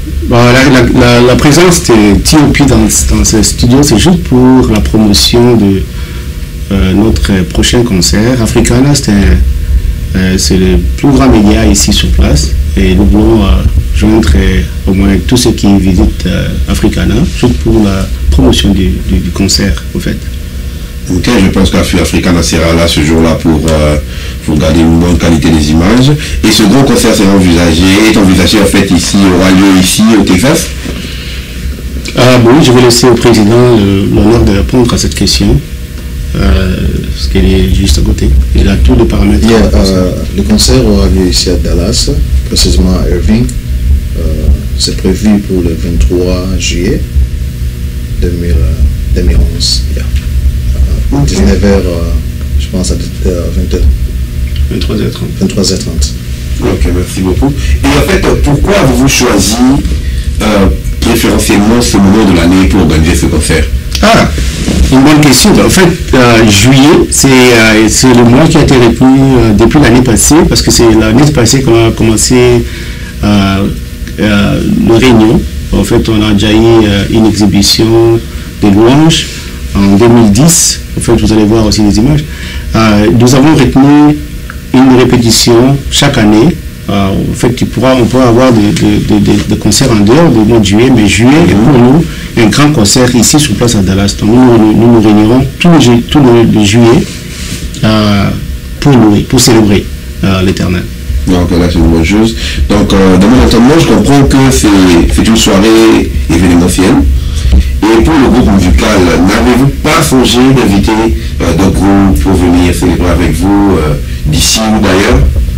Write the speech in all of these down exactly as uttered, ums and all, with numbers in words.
Bon, la, la, la, la présence de T O P dans, dans ce studio, c'est juste pour la promotion de euh, notre prochain concert. Africana, c'est euh, le plus grand média ici sur place. Et nous voulons euh, joindre euh, au moins tous ceux qui visitent euh, Africana, juste pour la promotion du, du, du concert, au fait. Ok, je pense qu'Africana sera là ce jour-là pour, euh, pour garder une bonne qualité des images. Et ce gros concert sera envisagé, est envisagé en fait ici, aura lieu ici au Texas. Ah bon, je vais laisser au président l'honneur de répondre à cette question, euh, parce qu'il est juste à côté. Il a tous les paramètres. Yeah, euh, le concert aura lieu ici à Dallas, précisément à Irving. Euh, C'est prévu pour le vingt-trois juillet deux mille onze. Yeah. dix-neuf heures, euh, je pense à vingt heures. vingt-trois heures trente. vingt-trois heures trente. Ok, merci beaucoup. Et en fait, pourquoi avez-vous choisi euh, préférentiellement ce moment de l'année pour organiser ce concert? Ah, une bonne question. En fait, euh, juillet, c'est euh, le mois qui a été retenu euh, depuis l'année passée, parce que c'est l'année passée qu'on a commencé euh, euh, le Réunion. En fait, on a déjà eu euh, une exhibition de louanges en deux mille dix. En fait, vous allez voir aussi les images. Euh, nous avons retenu une répétition chaque année. Euh, en fait, tu pourras, on pourra avoir des de, de, de, de concerts en dehors du mois de juillet, mais juillet est pour nous un grand concert ici sur place à Dallas. Donc, nous nous, nous, nous réunirons tout le, tout le, le juillet euh, pour louer, pour célébrer euh, l'Éternel. Donc là, c'est une bonne chose. Donc, euh, dans mon entendement, je comprends que c'est une soirée événementielle. Et pour le groupe musical, n'avez-vous pas songé d'inviter euh, d'autres groupes pour venir célébrer avec vous euh, d'ici ou d'ailleurs?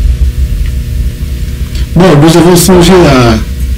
Bon, nous avons songé à,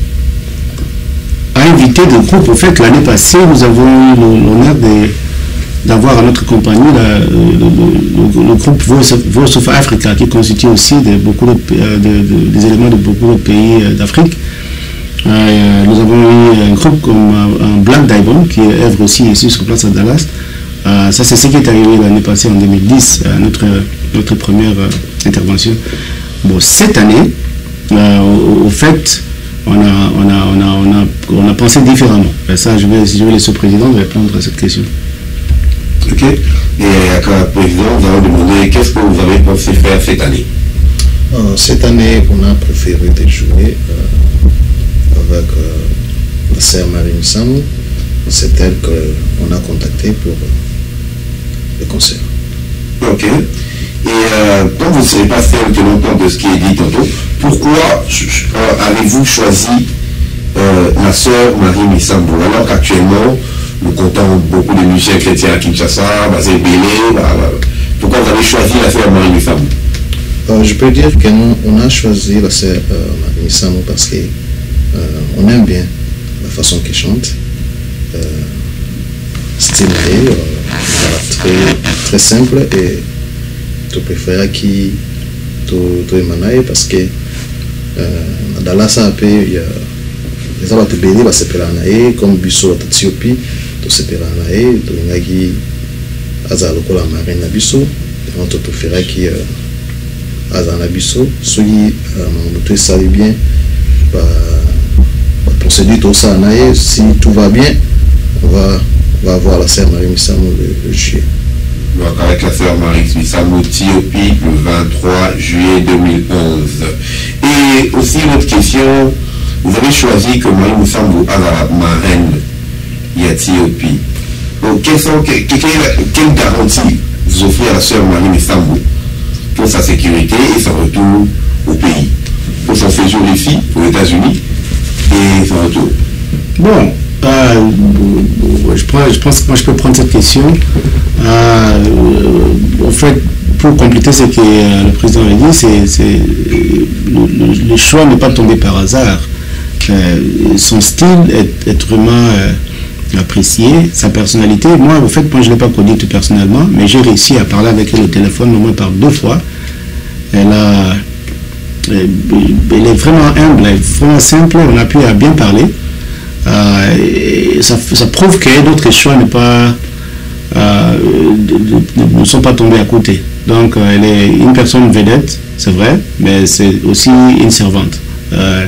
à inviter des groupes. En fait, l'année passée, nous avons eu l'honneur d'avoir à notre compagnie la, le, le, le, le groupe Voice, Voice of Africa, qui constitue aussi de, beaucoup de, de, de, des éléments de beaucoup de pays d'Afrique. Euh, nous avons eu un groupe comme un Black Diamond qui œuvre aussi ici sur place à Dallas. Euh, ça, c'est ce qui est arrivé l'année passée en deux mille dix, à notre, notre première euh, intervention. Bon, cette année, euh, au, au fait, on a, on, a, on, a, on, a, on a pensé différemment. Et ça, je vais, je vais laisser au président de répondre à cette question. Ok. Et à la présidente, nous allons demander qu'est-ce que vous avez pensé faire cette année? euh, Cette année, on a préféré de jouer euh, avec euh, la sœur Marie Missamou. C'est elle qu'on a contactée pour euh, le concert. Ok. Et euh, comme vous ne serez pas seul tenant compte de ce qui est dit tantôt, pourquoi euh, avez-vous choisi euh, la sœur Marie Missamou alors qu'actuellement nous comptons beaucoup de musiciens chrétiens à Kinshasa, Basé Bélé, pourquoi vous avez choisi la sœur Marie Missamou? euh, Je peux dire qu'on a choisi la sœur euh, Marie Missamou parce que Euh, on aime bien la façon qu'il chante, euh, stylée, euh, très, très simple et tu préfères qu'il te émanaille parce que euh, dans la sape il y a les gens qui bénissent, se pélanaï comme biso à Tiopi, tu se pélanaï, tu n'agi azalo la marine na biso, on te préfère qu'il azana biso, soyi tu savais bien. Procédure tout ça, si tout va bien, on va, on va avoir la sœur Marie Missamou le, le juillet. Donc avec la sœur Marie Missamou, T O P le vingt-trois juillet deux mille onze. Et aussi une autre question, vous avez choisi que Marie Missamou a la marraine, il y a T O P. Donc quelle, sont, quelle, quelle garantie vous offrez à la sœur Marie Missamou pour sa sécurité et son retour au pays, pour son séjour ici, aux États-Unis et son retour? Bon, euh, je, prends, je pense que moi je peux prendre cette question. Euh, en fait, pour compléter ce que euh, le président a dit, c'est le, le, le choix n'est pas tombé par hasard. Euh, son style est, est vraiment euh, apprécié, sa personnalité. Moi, en fait, moi je ne l'ai pas connu tout personnellement, mais j'ai réussi à parler avec elle au téléphone au moins par deux fois. Elle a... Elle est vraiment humble, elle est vraiment simple, on a pu bien parler. Euh, et ça, ça prouve que d'autres choix ne, pas, euh, ne sont pas tombés à côté. Donc elle est une personne vedette, c'est vrai, mais c'est aussi une servante. Euh,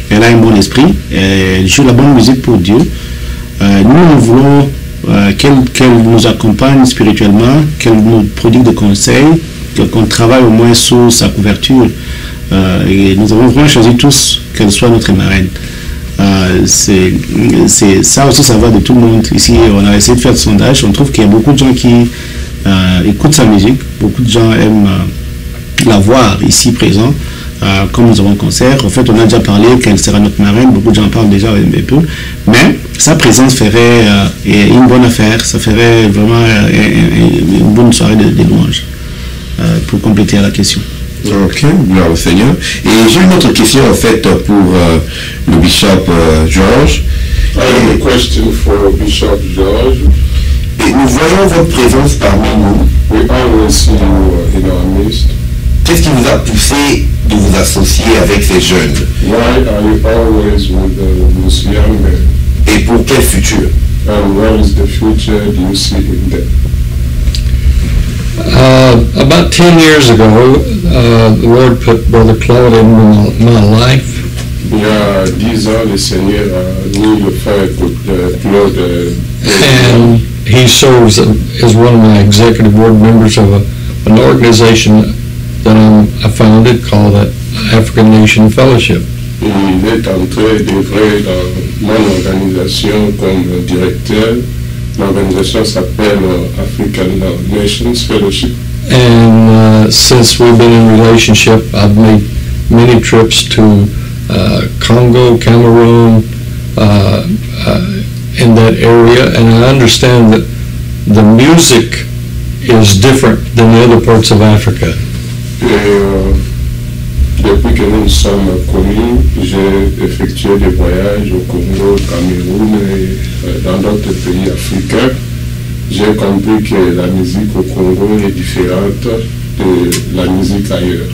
elle a un bon esprit, elle joue la bonne musique pour Dieu. Euh, nous, nous voulons euh, qu'elle qu'elle nous accompagne spirituellement, qu'elle nous prodigue des conseils, qu'on travaille au moins sous sa couverture. Euh, et nous avons vraiment choisi tous qu'elle soit notre marraine. Euh, c'est, c'est, ça aussi, ça va de tout le monde. Ici, on a essayé de faire le sondage. On trouve qu'il y a beaucoup de gens qui euh, écoutent sa musique. Beaucoup de gens aiment euh, la voir ici présent. Euh, comme nous avons un concert, en fait, on a déjà parlé qu'elle sera notre marraine. Beaucoup de gens parlent déjà un peu. Mais sa présence ferait euh, une bonne affaire. Ça ferait vraiment euh, une bonne soirée de, de louanges euh, pour compléter la question. Ok, gloire au Seigneur. Et j'ai une autre question en fait pour euh, le bishop euh, George. I have a question for Bishop George. Et nous voyons votre présence parmi nous. We always see you in our midst. Qu'est-ce qui vous a poussé de vous associer avec ces jeunes? Why are you always with uh, those young men? Et pour quel futur? And what is the future do you see in them? Uh, about ten years ago, uh, the Lord put Brother Claude in my, my life. Il y a dix ans, le Seigneur a mis le frère Claude. And he serves as one of my executive board members of a, an organization that I'm, I founded called the African Nation Fellowship. Il est entré d'œuvrer dans mon organisation comme directeur. L'organisation s'appelle African Nations Fellowship. And uh, since we've been in relationship, I've made many trips to uh, Congo, Cameroon, uh, uh, in that area, and I understand that the music is different than the other parts of Africa. Et, euh, depuis que nous sommes connus, j'ai effectué des voyages au Congo, au Cameroun et euh, dans d'autres pays africains. J'ai compris que la musique au Congo est différente de la musique ailleurs.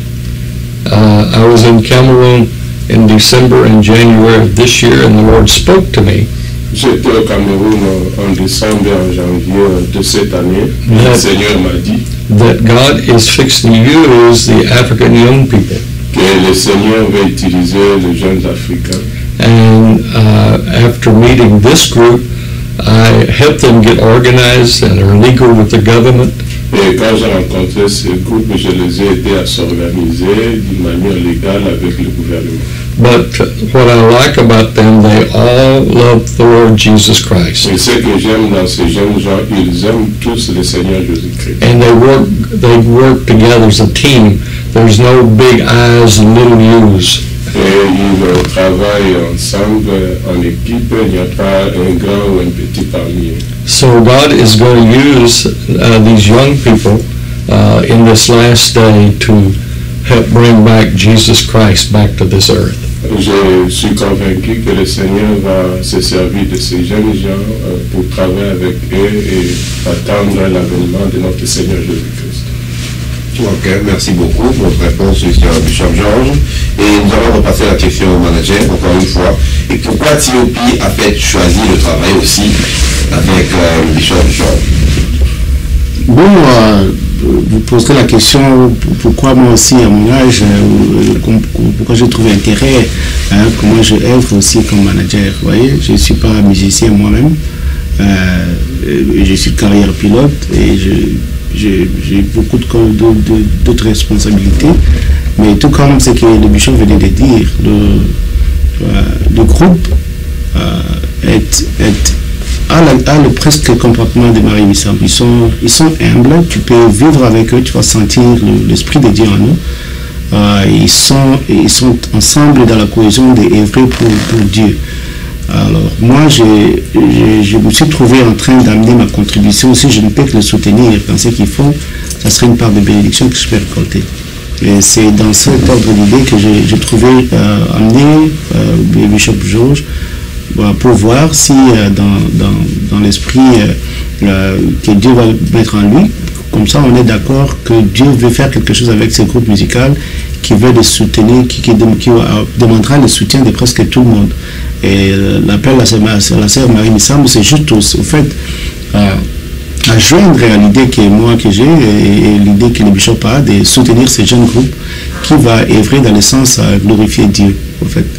Uh, I was in Cameroon in December and January of this year, and the Lord spoke to me. J'étais au Cameroun en décembre et en janvier de cette année. That, le Seigneur m'a dit that God is fixing to use the African young people. Que le Seigneur va utiliser les jeunes Africains. And uh, after meeting this group, I helped them get organized and are legal with the government. Et quand j'ai rencontré ce groupe, je les ai aidés à s'organiser d'une manière légale avec le gouvernement. But what I like about them, they all love the Lord Jesus Christ. Et ce que j'aime dans ces jeunes gens, ils aiment tous le Seigneur Jésus-Christ. And they work, they work together as a team. There's no big I's and little U's. Et ils travaillent ensemble en équipe, il n'y a pas un grand ou un petit parmi eux. So God is going to use uh, these young people uh, in this last day to help bring back Jesus Christ back to this earth. Je suis convaincu que le Seigneur va se servir de ces jeunes gens euh, pour travailler avec eux et attendre l'avènement de notre Seigneur Jésus-Christ. Ok, merci beaucoup pour votre réponse, monsieur Bishop George. Et nous allons repasser la question au manager, encore une fois. Et pourquoi T O P a fait choisir de travailler aussi avec euh, le Bishop George? Bon, euh, vous poserez la question pourquoi moi aussi à mon âge, euh, pourquoi j'ai trouvé intérêt, hein, comment je œuvre aussi comme manager. Vous voyez, je ne suis pas musicien moi-même, euh, je suis carrière pilote et j'ai beaucoup d'autres responsabilités. Mais tout comme ce que le bishop venait de dire, le, euh, le groupe euh, est, est a, la, a le presque comportement de Marie Missam. Ils sont, ils sont humbles, tu peux vivre avec eux, tu vas sentir l'esprit de Dieu en eux. Euh, ils, sont, ils sont ensemble dans la cohésion des œuvres pour, pour Dieu. Alors moi, je, je, je me suis trouvé en train d'amener ma contribution. Si je ne peux que le soutenir dans ce qu'ils font, ça serait une part de bénédiction que je peux récolter. Et c'est dans cet ordre d'idée que j'ai trouvé euh, amener euh, le Bishop George pour voir si euh, dans, dans, dans l'esprit euh, euh, que Dieu va mettre en lui, comme ça on est d'accord que Dieu veut faire quelque chose avec ce groupe musical qui veut le soutenir, qui, qui, qui demandera le soutien de presque tout le monde. Et euh, l'appel à la sœur Marie Missam, c'est juste au, au fait euh, à joindre à l'idée que moi que j'ai et, et l'idée que le bishop a de soutenir ces jeunes groupes qui va œuvrer dans le sens à glorifier Dieu, en fait.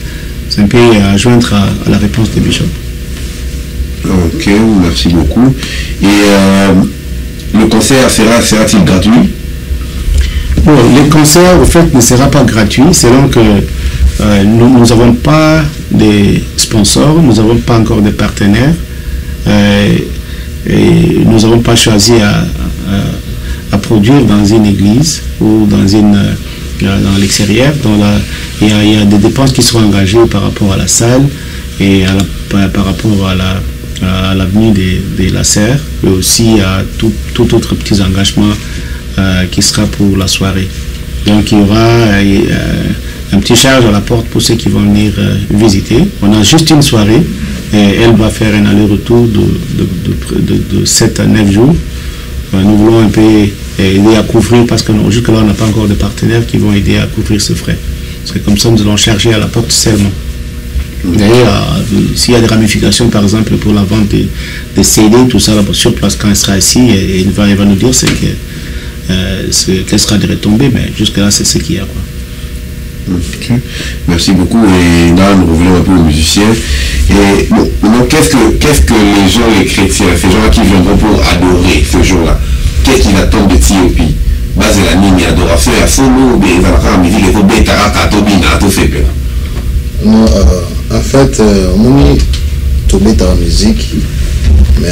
c'est un peu à joindre à, à la réponse de Bishop. Ok, merci beaucoup. Et euh, le concert sera, sera-t-il gratuit? Bon, le concert, au fait, ne sera pas gratuit, selon que euh, nous n'avons pas de sponsors, nous n'avons pas encore de partenaires, euh, et nous n'avons pas choisi à, à, à produire dans une église ou dans, une, dans l'extérieur. Il y, il y a des dépenses qui seront engagées par rapport à la salle et à la, par, par rapport à la à l'avenue de, de la serre, et aussi à tout, tout autre petit engagement euh, qui sera pour la soirée. Donc il y aura euh, un petit charge à la porte pour ceux qui vont venir euh, visiter. On a juste une soirée et elle va faire un aller-retour de, de, de, de, de sept à neuf jours. Euh, nous voulons un peu aider à couvrir, parce que jusque-là on n'a pas encore de partenaires qui vont aider à couvrir ce frais. Parce que comme ça nous allons charger à la porte seulement. D'ailleurs, s'il y a des ramifications, par exemple, pour la vente des de C D, tout ça, là, sur place, quand elle sera ici, et, et il, va, il va nous dire c'est que, euh, qu'elle sera des retombées, mais jusque-là, c'est ce qu'il y a. Quoi. Okay. Merci beaucoup. Et là, nous revenons un peu aux musiciens. Et bon, maintenant, qu'est-ce que, qu'est-ce que les gens, les chrétiens, ces gens-là qui viendront pour adorer ce jour-là, qu'est-ce qu'ils attendent de Tiopi? Base la ligne adoration, il y a solo, mais il va faire la musique, il faut bien tarata, tobina, tout fait. Non, euh, en fait, on a tombé dans la musique, mais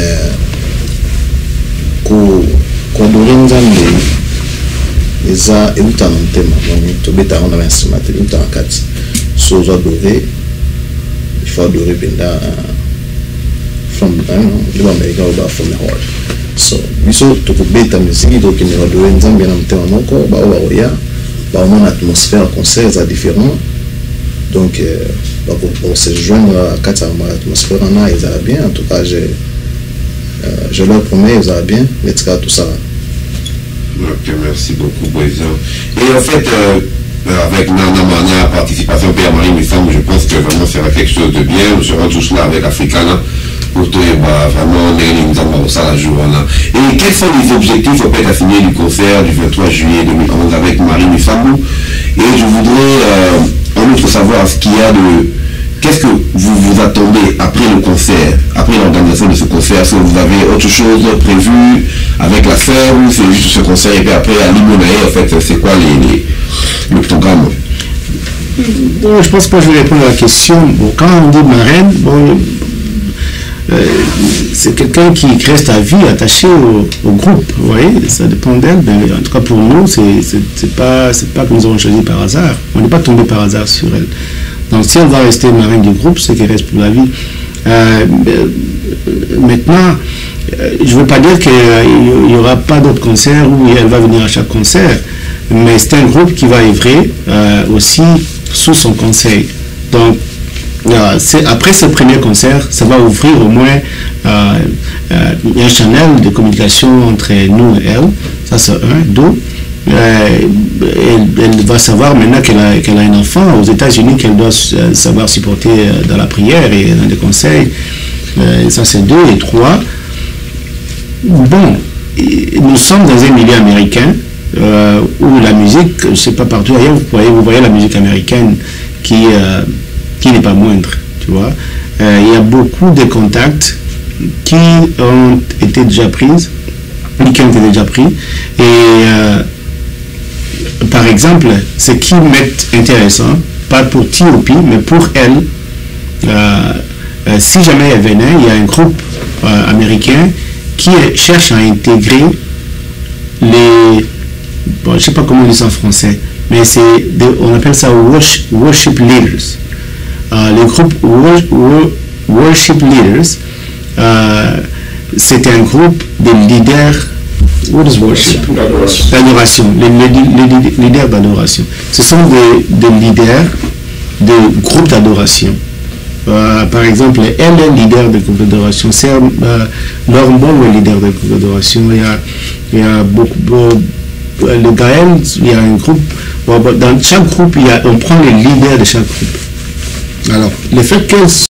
quand on a les a et où t'as un thème, on tombé dans un instrument, où t'as un quatre, sans adorer, il faut adorer Benda from the American or from the heart. So, we saw to tombé dans la musique, donc il y a adorer un bien un thème encore, bah on va bah on a une atmosphère concert, c'est différent. Donc, euh, bah, pour, pour se joindre à quatre atmosphère, ils allaient bien. En tout cas, je, euh, je leur promets, ils allaient bien. Mais tout ça. Ok, merci beaucoup, président. Et en fait, euh, avec Nana Mana, participation Père Marie Missam, je pense que vraiment ça sera quelque chose de bien. Nous serons tous là avec Africana pour te bah, vraiment nous avons ça la journée. Et quels sont les objectifs au fait assigné du concert du vingt-trois juillet deux mille onze avec Marie Missam? Et je voudrais euh, en outre savoir ce qu'il y a de... Qu'est-ce que vous vous attendez après le concert, après l'organisation de ce concert? Est-ce que vous avez autre chose prévu avec la sœur ou c'est juste ce concert et puis après à Limonae, en fait, c'est quoi les, les, le programme? Bon, je pense que je vais répondre à la question. Bon, quand on dit marraine, bon, euh, c'est quelqu'un qui reste à vie attaché au, au groupe, vous voyez, ça dépend d'elle, mais en tout cas pour nous, c'est pas, pas que nous avons choisi par hasard, on n'est pas tombé par hasard sur elle. Donc si elle va rester marraine du groupe, c'est qu'elle reste pour la vie. Euh, maintenant, je ne veux pas dire qu'il n'y aura pas d'autres concerts où elle va venir à chaque concert, mais c'est un groupe qui va œuvrer euh, aussi sous son conseil. Donc, euh, après ce premier concert, ça va ouvrir au moins euh, euh, un channel de communication entre nous et elle. Ça, c'est un. Deux, euh, elle, elle va savoir maintenant qu'elle a, qu'elle a un enfant aux États-Unis, qu'elle doit euh, savoir supporter euh, dans la prière et dans les conseils. Euh, ça, c'est deux. Et trois, bon, nous sommes dans un milieu américain euh, où la musique, je ne sais pas partout ailleurs, vous voyez, vous voyez la musique américaine qui, euh, qui n'est pas moindre, tu vois. Euh, il y a beaucoup de contacts qui ont été déjà pris, qui ont été déjà pris, et euh, par exemple, ce qui m'est intéressant, pas pour T O P, mais pour elle, euh, euh, si jamais elle venait, il y a un groupe euh, américain qui cherche à intégrer les, bon, je ne sais pas comment on dit ça en français, mais c'est, on appelle ça worship, worship leaders. Euh, le groupe worship leaders, euh, c'est un groupe de leaders. What is worship? D'adoration. Les, les, les leaders d'adoration. Ce sont des, des leaders de groupes d'adoration. Euh, par exemple, elle est leader de groupe d'adoration. C'est euh, Laurent Bon est leader de groupe d'adoration. Il y a, il y a beaucoup, beaucoup le Gaël, il y a un groupe. Dans chaque groupe, il y a, on prend les leaders de chaque groupe. Alors, le fait qu'elle